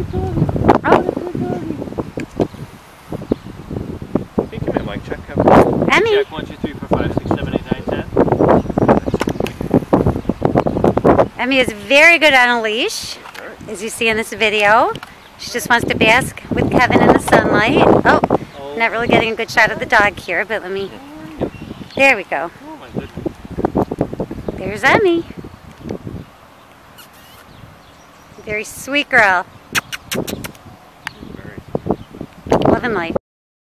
Hey, come here, Mike. Check. Emmy. Check 1, 2, 3, 4, 5, 6, 7, 8, 9, 10. Emmy is very good on a leash, as you see in this video. She just wants to bask with Kevin in the sunlight. Oh, not really getting a good shot of the dog here, but let me... There we go. Oh my goodness. There's Emmy. Very sweet girl. Love and light.